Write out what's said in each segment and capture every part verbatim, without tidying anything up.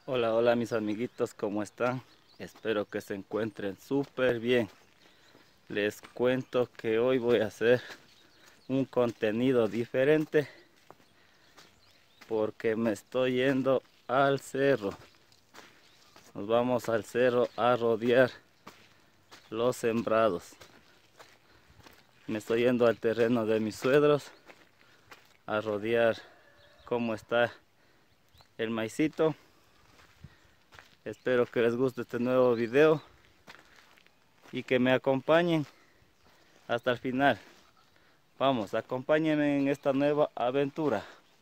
Hola, hola mis amiguitos, ¿cómo están? Espero que se encuentren súper bien. Les cuento que hoy voy a hacer un contenido diferente porque me estoy yendo al cerro. Nos vamos al cerro a rodear los sembrados. Me estoy yendo al terreno de mis suegros a rodear cómo está el maicito. Espero que les guste este nuevo video y que me acompañen hasta el final. Vamos, acompáñenme en esta nueva aventura.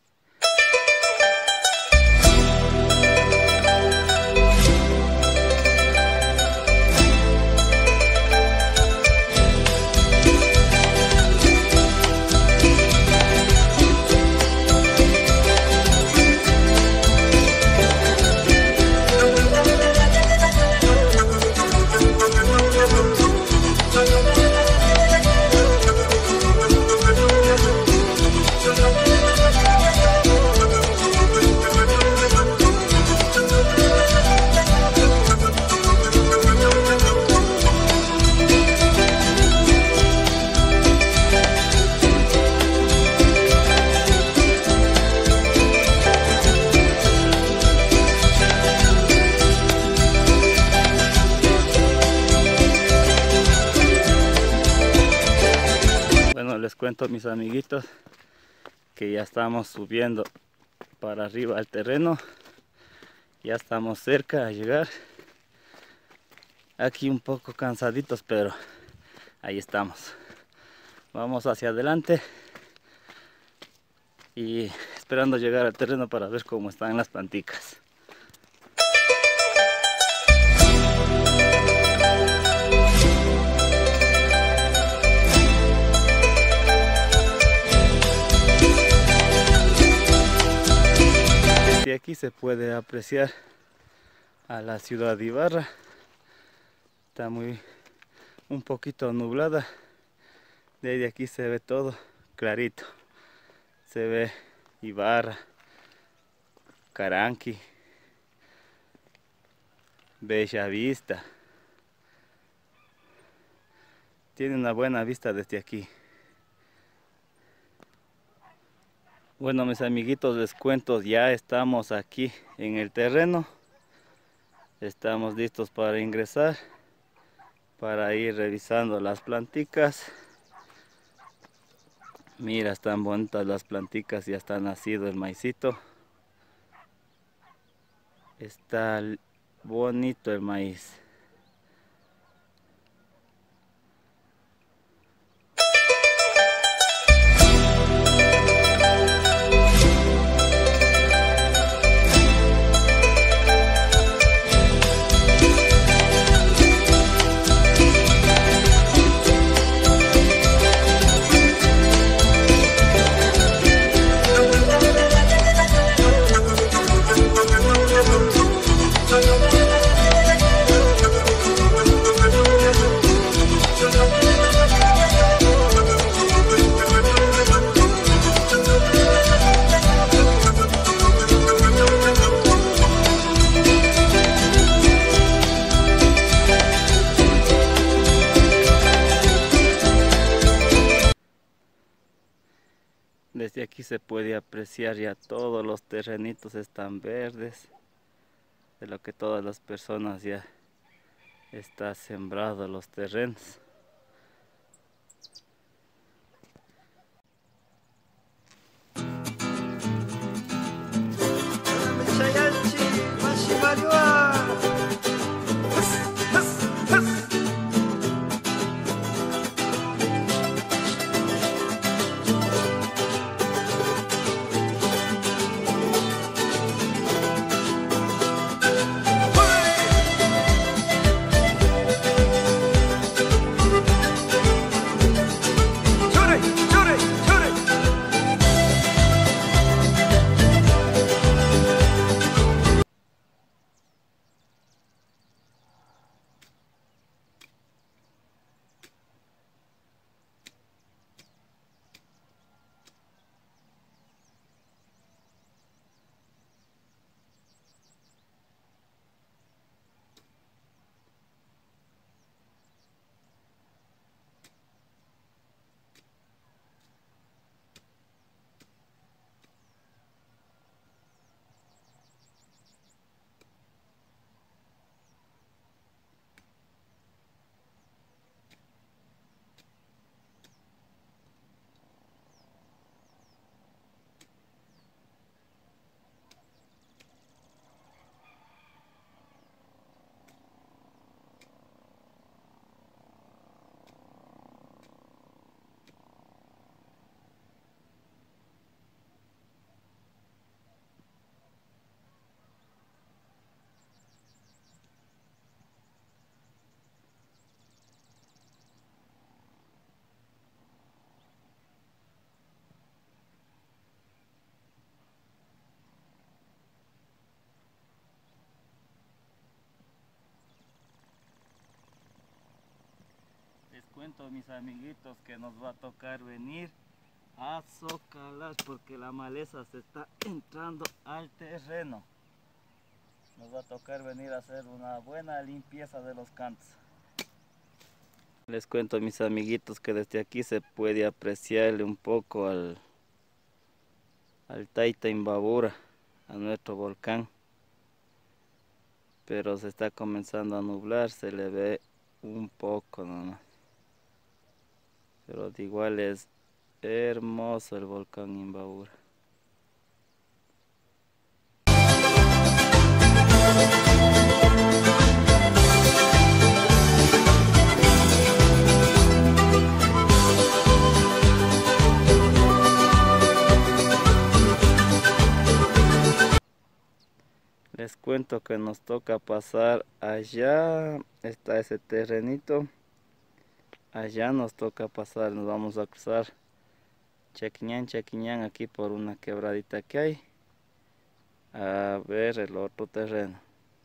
Bueno, les cuento, mis amiguitos, que ya estamos subiendo para arriba al terreno. Ya estamos cerca a llegar. Aquí un poco cansaditos, pero ahí estamos. Vamos hacia adelante y esperando llegar al terreno para ver cómo están las planticas. De aquí se puede apreciar a la ciudad de Ibarra. Está muy un poquito nublada. Desde aquí se ve todo clarito. Se ve Ibarra, Caranqui, Bella Vista. Tiene una buena vista desde aquí. Bueno, mis amiguitos, les cuento, ya estamos aquí en el terreno. Estamos listos para ingresar, para ir revisando las planticas. Mira, están bonitas las planticas, ya está nacido el maicito. Está bonito el maíz. Desde aquí se puede apreciar ya todos los terrenitos están verdes, de lo que todas las personas ya está sembrado los terrenos. cuento, mis amiguitos, que nos va a tocar venir a socalar porque la maleza se está entrando al terreno. Nos va a tocar venir a hacer una buena limpieza de los cantos. Les cuento, mis amiguitos, que desde aquí se puede apreciarle un poco al, al Taita Imbabura, a nuestro volcán. Pero se está comenzando a nublar, se le ve un poco nomás. Pero de igual es hermoso el volcán Imbabura. Les cuento que nos toca pasar allá, está ese terrenito, allá nos toca pasar, nos vamos a cruzar Chaquiñán, Chaquiñán, aquí por una quebradita que hay, a ver el otro terreno.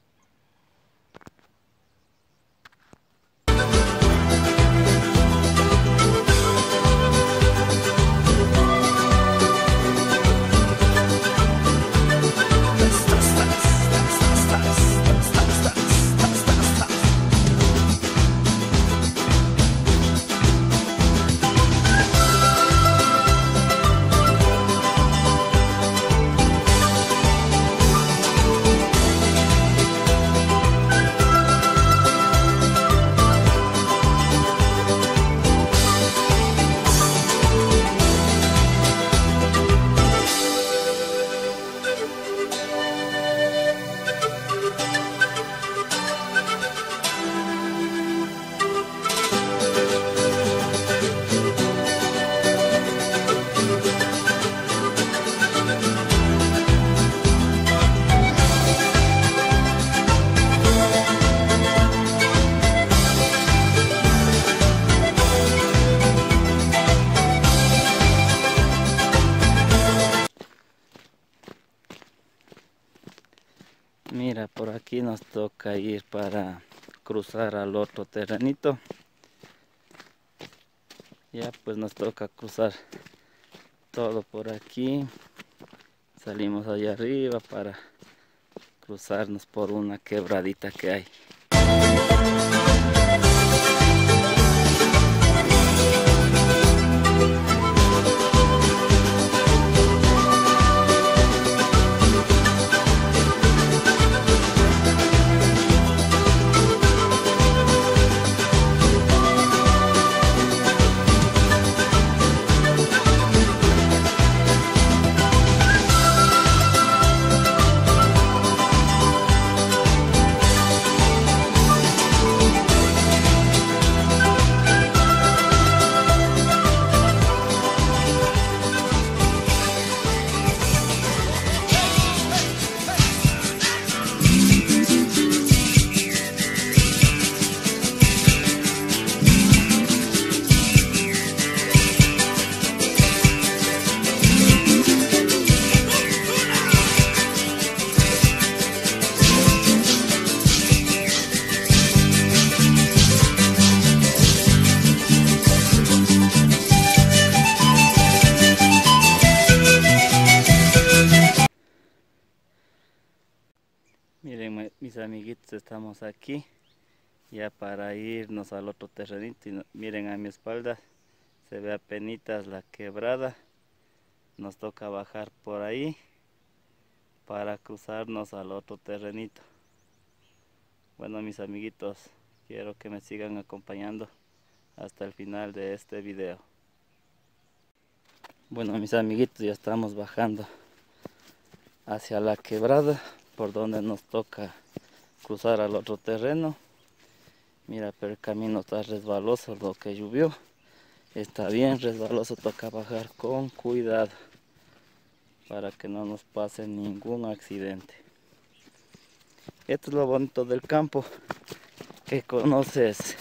Mira, por aquí nos toca ir para cruzar al otro terrenito. Ya pues nos toca cruzar todo por aquí. Salimos allá arriba para cruzarnos por una quebradita que hay. Miren, mis amiguitos, estamos aquí ya para irnos al otro terrenito y no, miren, a mi espalda se ve apenitas la quebrada. Nos toca bajar por ahí para cruzarnos al otro terrenito. Bueno, mis amiguitos, quiero que me sigan acompañando hasta el final de este video. Bueno, mis amiguitos, ya estamos bajando hacia la quebrada por donde nos toca cruzar al otro terreno. Mira, pero el camino está resbaloso, lo que llovió está bien resbaloso, toca bajar con cuidado para que no nos pase ningún accidente. Esto es lo bonito del campo, que conoces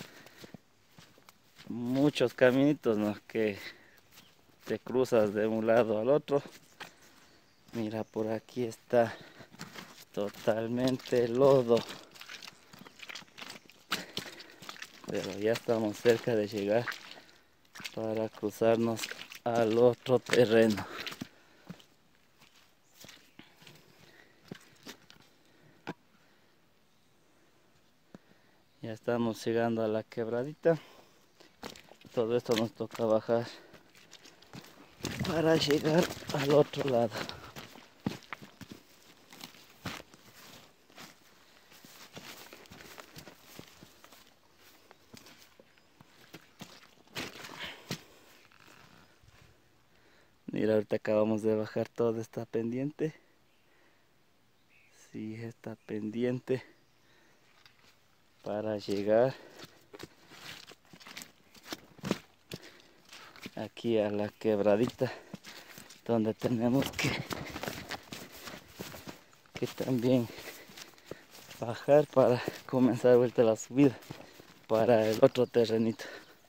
muchos caminitos, ¿no?, que te cruzas de un lado al otro. Mira, por aquí está totalmente lodo. pero ya estamos cerca de llegar para cruzarnos al otro terreno. Ya estamos llegando a la quebradita. Todo esto nos toca bajar para llegar al otro lado. Mira, ahorita acabamos de bajar toda esta pendiente. Sí, esta pendiente para llegar aquí a la quebradita, donde tenemos que, que también bajar para comenzar vuelta la subida para el otro terrenito.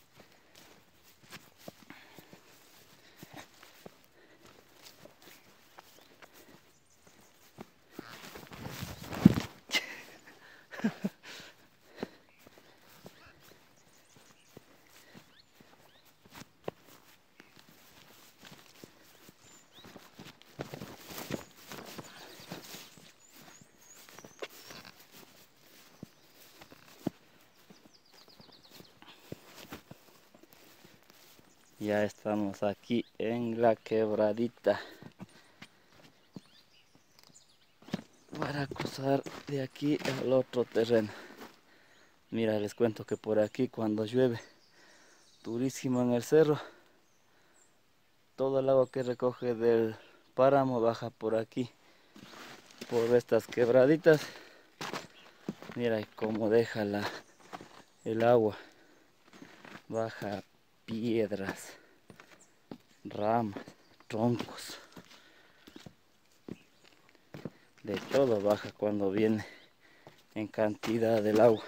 Ya estamos aquí en la quebradita para cruzar de aquí al otro terreno. Mira, les cuento que por aquí cuando llueve durísimo en el cerro, todo el agua que recoge del páramo baja por aquí, por estas quebraditas. Mira cómo deja la, el agua, baja piedras, ramas, troncos, de todo baja cuando viene en cantidad del agua.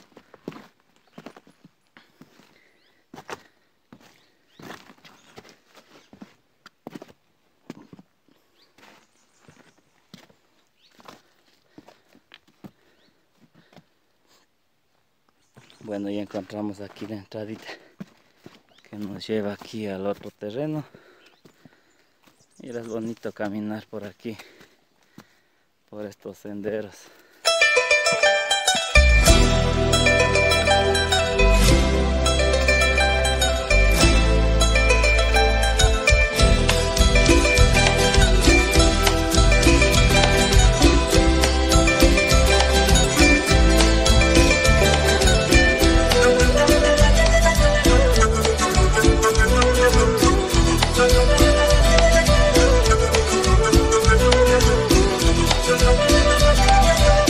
Bueno, ya encontramos aquí la entradita que nos lleva aquí al otro terreno. Mira, es bonito caminar por aquí, por estos senderos. Thank you.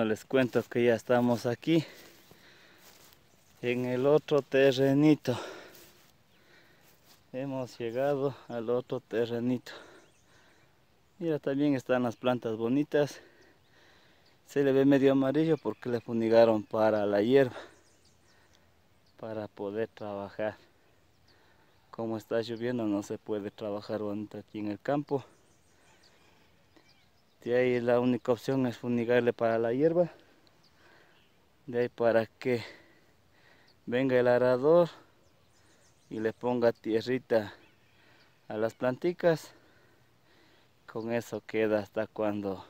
Bueno, les cuento que ya estamos aquí en el otro terrenito. Hemos llegado al otro terrenito. Mira, también están las plantas bonitas. Se le ve medio amarillo porque le fumigaron para la hierba, para poder trabajar. Como está lloviendo no se puede trabajar bonito aquí en el campo. De ahí la única opción es fumigarle para la hierba. De ahí para que venga el arador y le ponga tierrita a las planticas. Con eso queda hasta cuando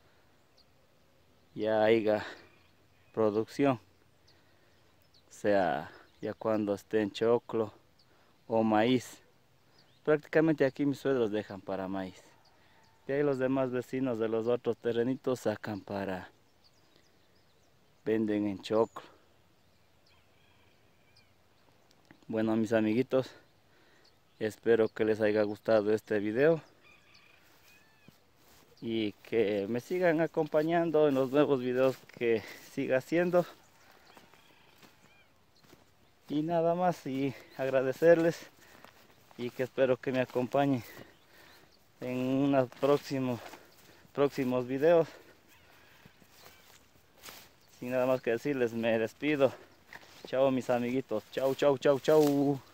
ya haya producción, o sea, ya cuando esté en choclo o maíz. Prácticamente aquí mis suegros dejan para maíz. De ahí los demás vecinos de los otros terrenitos sacan para, venden en choclo. Bueno, mis amiguitos, espero que les haya gustado este video y que me sigan acompañando en los nuevos videos que siga haciendo. Y nada más, y agradecerles y que espero que me acompañen en unos próximos próximos videos. Sin nada más que decirles, me despido. Chao mis amiguitos, chao, chao, chao, chao.